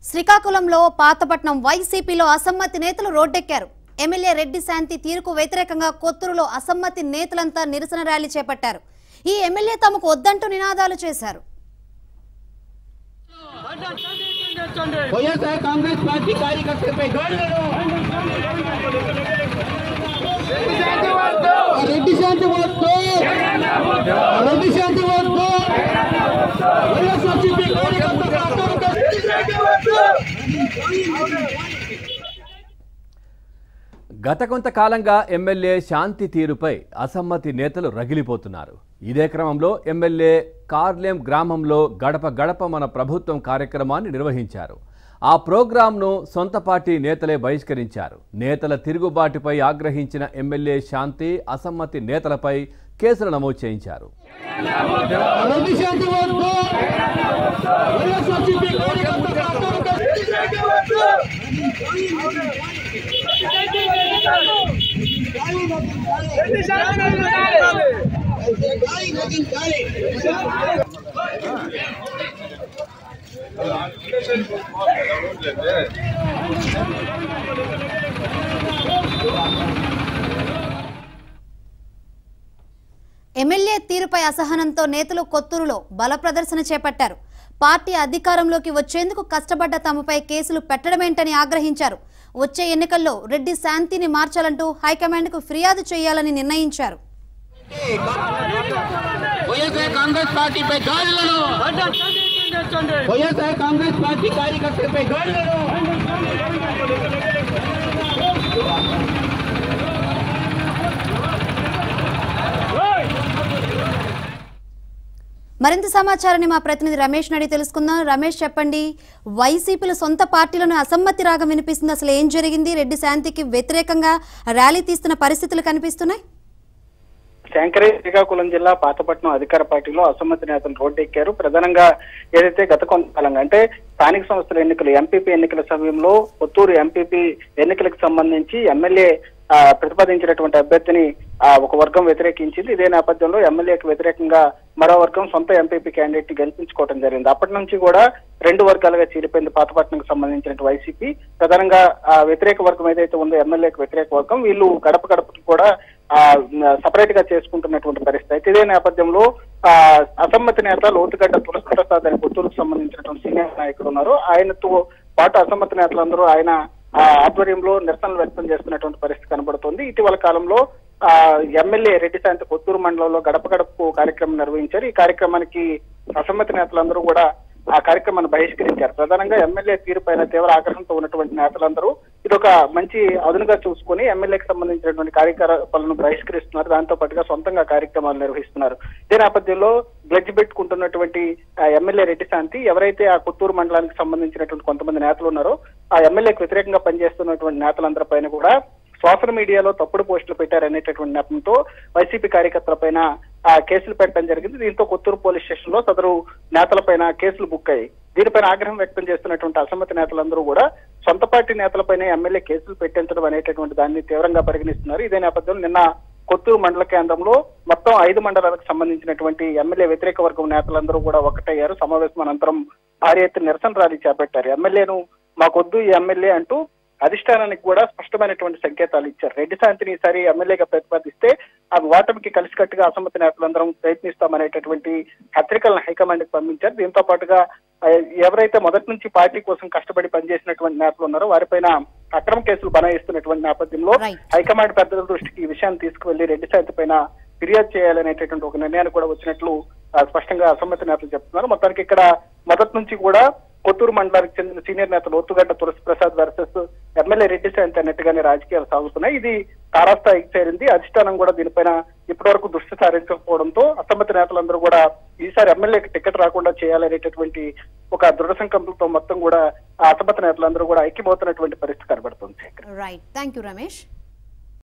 శ్రీకాకుళంలో పాతపట్నం వైసీపీలో అసమ్మతి నేతలు రోడ్డెక్కారు. ఎమ్మెల్యే రెడ్డి శాంతి తీరుకు వ్యతిరేకంగా కొత్తూరులో అసమ్మతి నేతలంతా నిరసన ర్యాలీ చేపట్టారు. ఈ ఎమ్మెల్యే తమకు వద్దంటూ నినాదాలు చేశారు. కాంగ్రెస్ పార్టీ కార్యకర్తలపై రెడ్డి శాంతి గత కొంతకాలంగా ఎమ్మెల్యే శాంతి తీరుపై అసమ్మతి నేతలు రగిలిపోతున్నారు. ఇదే క్రమంలో ఎమ్మెల్యే కార్లేం గ్రామంలో గడప గడప మన ప్రభుత్వం కార్యక్రమాన్ని నిర్వహించారు. ఆ ప్రోగ్రాంను సొంత పార్టీ నేతలే బహిష్కరించారు. నేతల తిరుగుబాటుపై ఆగ్రహించిన ఎమ్మెల్యే శాంతి అసమ్మతి నేతలపై కేసులు నమోదు చేయించారు. ఎమ్మెల్యే తీరుపై అసహనంతో నేతలు కొత్తూరులో బల ప్రదర్శన చేపట్టారు. పార్టీ అధికారంలోకి వచ్చేందుకు కష్టపడ్డ తమపై కేసులు పెట్టడమేంటని ఆగ్రహించారు. వచ్చే ఎన్నికల్లో రెడ్డి శాంతిని మార్చాలంటూ హైకమాండ్కు ఫిర్యాదు చేయాలని నిర్ణయించారు. కాంగ్రెస్ పార్టీపై దాడులను కాంగ్రెస్ పార్టీ కార్యకర్తలపై దాడులను మరింత సమాచారాన్ని మా ప్రతినిధి రమేష్ నడి తెలుసుకుందాం. రమేష్, చెప్పండి, వైసీపీల సొంత పార్టీలను అసమ్మతి రాగం వినిపిస్తుంది. అసలు ఏం జరిగింది? రెడ్డి శాంతికి వ్యతిరేకంగా ర్యాలీ తీస్తున్న పరిస్థితులు కనిపిస్తున్నాయి. శ్రీకాకుళం జిల్లా పాతపట్నం అధికార పార్టీలో అసమ్మతి నేతలు రోడ్డెక్కారు. ప్రధానంగా ఏదైతే గత కొంతకాలంగా అంటే స్థానిక సంస్థల ఎన్నికలు ఎంపీపీ ఎన్నికల సమయంలో కొత్తూరు ఎంపీపీ ఎన్నికలకు సంబంధించి ఎమ్మెల్యే ప్రతిపాదించినటువంటి అభ్యర్థిని ఒక వర్గం వ్యతిరేకించింది. ఇదే నేపథ్యంలో ఎమ్మెల్యేకి వ్యతిరేకంగా మరో వర్గం సొంత ఎంపీపీ క్యాండిడేట్ ని గెలిపించుకోవడం జరిగింది. అప్పటి నుంచి కూడా రెండు వర్గాలుగా చీలిపోయింది పాతపట్నంకు సంబంధించిన వైసీపీ. ప్రధానంగా వ్యతిరేక వర్గం ఏదైతే ఉందో ఎమ్మెల్యేకి వ్యతిరేక వర్గం, వీళ్ళు గడప గడపకి కూడా సపరేట్ గా చేసుకుంటున్నటువంటి పరిస్థితి. అయితే ఇదే నేపథ్యంలో అసమ్మతి నేత లోతుగడ్డ తులసి ప్రసాద్ అని కొత్తూరుకు సంబంధించినటువంటి సీనియర్ నాయకుడు ఉన్నారు. ఆయనతో పాటు అసమ్మతి నేతలందరూ ఆయన ఆధ్వర్యంలో నిరసనలు వ్యక్తం చేస్తున్నటువంటి పరిస్థితి కనబడుతోంది. ఇటీవల కాలంలో ఎమ్మెల్యే రెడ్డి శాంతి కొత్తూరు మండలంలో గడప గడపకు కార్యక్రమం నిర్వహించారు. ఈ కార్యక్రమానికి అసమ్మతి నేతలందరూ కూడా ఆ కార్యక్రమాన్ని బహిష్కరించారు. ప్రధానంగా ఎమ్మెల్యే తీరు పైన తీవ్ర ఆగ్రహంతో ఉన్నటువంటి నేతలందరూ ఇదొక మంచి అదునుగా చూసుకుని ఎమ్మెల్యేకి సంబంధించినటువంటి కార్యకలాపాలను బహిష్కరిస్తున్నారు. దాంతో పాటుగా సొంతంగా కార్యక్రమాలు నిర్వహిస్తున్నారు. ఇదే నేపథ్యంలో బ్లడ్జ్ పెట్టుకుంటున్నటువంటి ఎమ్మెల్యే రెడ్డి శాంతి ఎవరైతే ఆ కొత్తూరు మండలానికి సంబంధించినటువంటి కొంతమంది నేతలు ఉన్నారో ఆ ఎమ్మెల్యేకి వ్యతిరేకంగా పనిచేస్తున్నటువంటి నేతలందరి పైన కూడా సోషల్ మీడియాలో తప్పుడు పోస్టులు పెట్టారనేటటువంటి నెపంతో వైసీపీ కార్యకర్తల పైన కేసులు పెట్టడం జరిగింది. దీంతో కొత్తూరు పోలీస్ స్టేషన్ లో సదరు నేతలపైన కేసులు బుక్ అయ్యాయి. దీనిపైన ఆగ్రహం వ్యక్తం చేస్తున్నటువంటి అసమ్మతి నేతలందరూ కూడా సొంత పార్టీ నేతలపైన ఎమ్మెల్యే కేసులు పెట్టించడం అనేటటువంటి దాన్ని తీవ్రంగా పరిగణిస్తున్నారు. ఇదే నేపథ్యంలో నిన్న కొత్తూరు మండల కేంద్రంలో మొత్తం 5 మండలాలకు సంబంధించినటువంటి ఎమ్మెల్యే వ్యతిరేక వర్గం నేతలందరూ కూడా ఒకటయ్యారు. సమావేశం అనంతరం భారీ ఎత్తున నిరసన ర్యాలీ చేపట్టారు. ఎమ్మెల్యేను మాకొద్దు ఈ ఎమ్మెల్యే అంటూ అధిష్టానానికి కూడా స్పష్టమైనటువంటి సంకేతాలు ఇచ్చారు. రెడ్డి శాంతిని ఈసారి ఎమ్మెల్యేగా ప్రతిపాదిస్తే ఆ ఓటమికి కలిసికట్టుగా అసమ్మతి నేతలందరం ప్రయత్నిస్తామనేటటువంటి హెచ్చరికలను హైకమాండ్ కి పంపించారు. దీంతో పాటుగా ఎవరైతే మొదటి నుంచి పార్టీ కోసం కష్టపడి పనిచేసినటువంటి నేతలు ఉన్నారో వారిపైన అక్రమ కేసులు బనాయిస్తున్నటువంటి నేపథ్యంలో హైకమాండ్ పెద్దల దృష్టికి ఈ విషయాన్ని తీసుకువెళ్లి రెడ్డి శాంతి పైన ఫిర్యాదు చేయాలనేటటువంటి ఒక నిర్ణయాన్ని కూడా వచ్చినట్లు స్పష్టంగా అసమ్మతి నేతలు చెప్తున్నారు. మొత్తానికి ఇక్కడ మొదటి నుంచి కూడా కొత్తూరు మండలానికి చెందిన సీనియర్ నేత లోతుగడ్డ తులసి ప్రసాద్ వర్సెస్ ఎమ్మెల్యే రెడ్డి శాంతి అన్నట్టుగానే రాజకీయాలు సాగుతున్నాయి. ఇది తారాస్థాయికి చేరింది. అధిష్టానం కూడా దీనిపైన ఇప్పటివరకు దృష్టి సారించకపోవడంతో అసమ్మతి నేతలందరూ కూడా ఈసారి ఎమ్మెల్యేకి టికెట్ రాకుండా చేయాలనేటటువంటి ఒక దృఢ సంకల్పంతో మొత్తం కూడా అసమ్మతి నేతలందరూ కూడా ఐక్యమవుతున్నటువంటి పరిస్థితి కనబడుతుంది. Right, thank you Ramesh.